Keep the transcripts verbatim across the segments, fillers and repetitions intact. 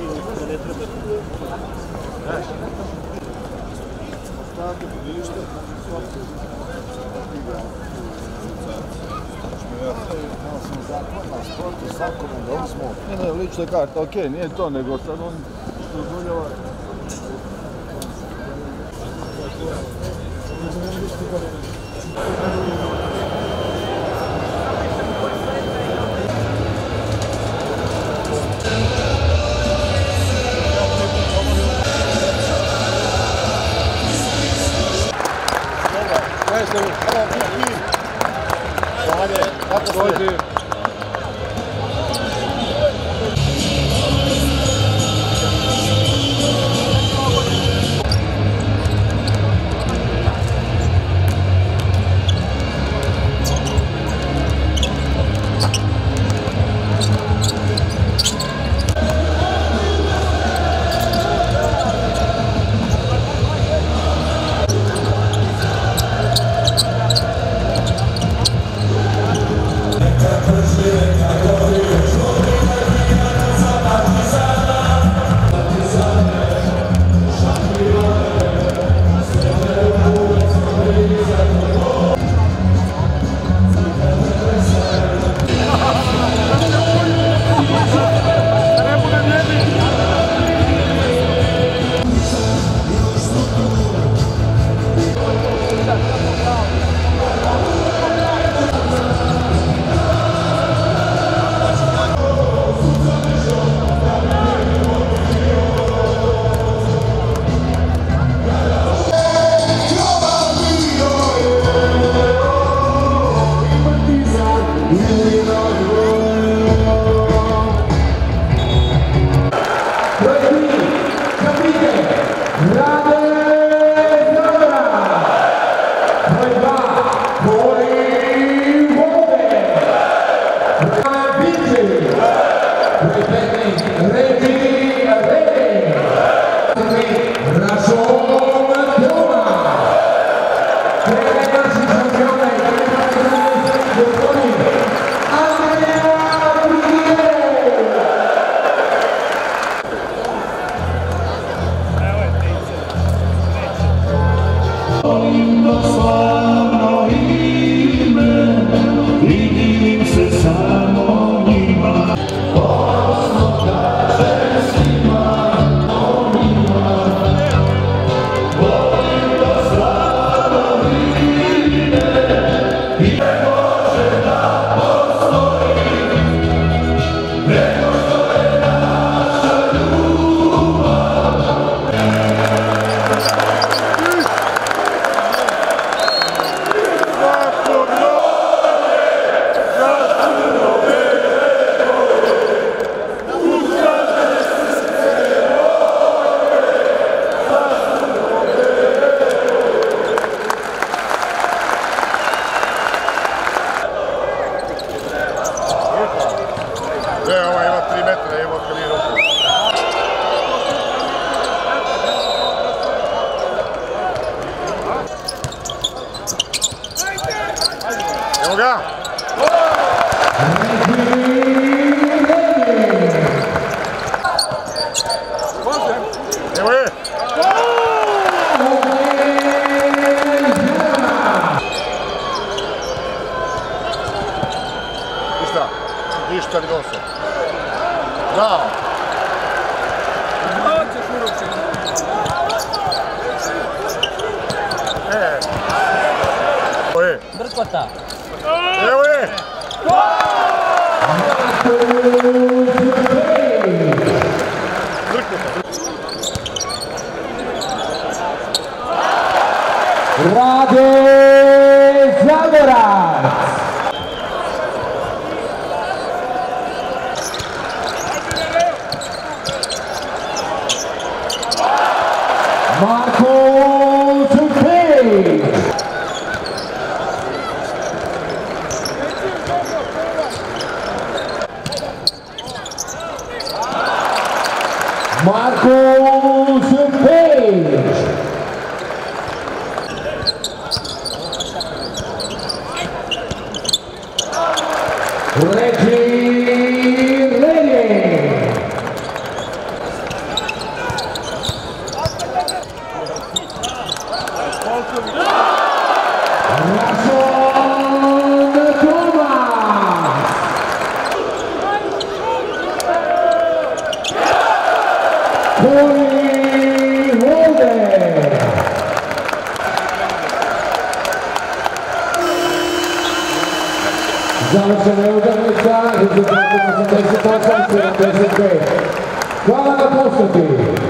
da ne treba. Znaš? Tako, ništa. Ja sam zakon na sportu, svakome da uzmo. Ne, ne, lična karta, okej, nije to, nego sad on dozvoljava. Dođi. Evo ga! Evo je! Ništa, ništa li dosta. Bravo! E! Evo je! Brkota! Evo je! Rade Zagorac! Marko Zupić! Marko Zupić! Reggie Lady! Tony Holder. Završena je utakmica, rezultatom osamdeset osam sedamdeset pet. Hvala na posluti.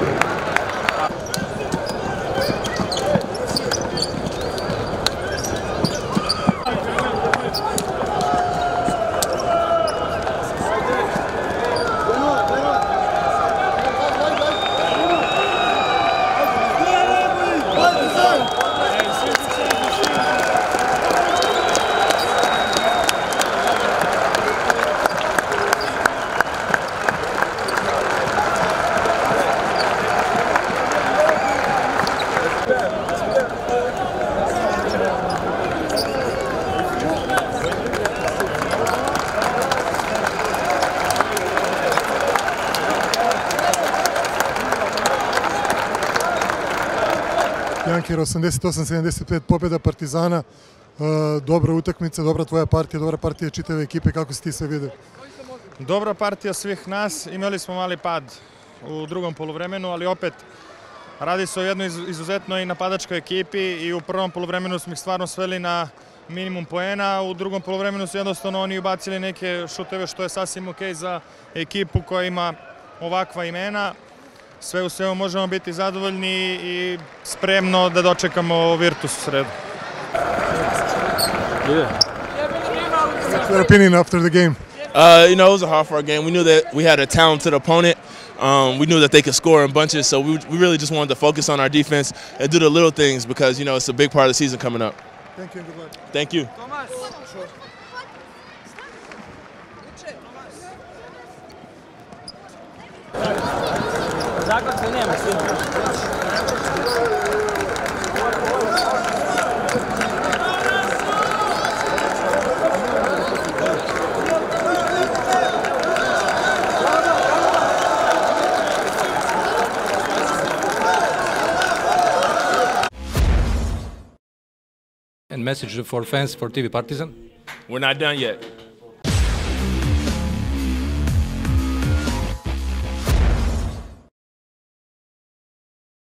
Janker, osamdeset osam sedamdeset pet, pobjeda Partizana, dobra utakmica, dobra tvoja partija, dobra partija čitave ekipe, kako si ti sve vidio? Dobra partija svih nas, imali smo mali pad u drugom poluvremenu, ali opet radi se o jednoj izuzetnoj napadačkoj ekipi i u prvom poluvremenu smo ih stvarno sveli na minimum poena, u drugom poluvremenu su jednostavno oni ubacili neke šuteve što je sasvim ok za ekipu koja ima ovakva imena. Sve u svemu možemo biti zadovoljni i spremno da dočekamo Virtus u sredu. Yeah. What's your opinion after the game? Uh, you know, it was a hard-fought game. We knew that we had a talented opponent. Um, we knew that they could score in bunches, so we, we really just wanted to focus on our defense and do the little things because, you know, it's a big part of the season coming up. Thank you and good luck. Thank you. Zakon nema svi. And message for fans for T V Partizan? We're not done yet.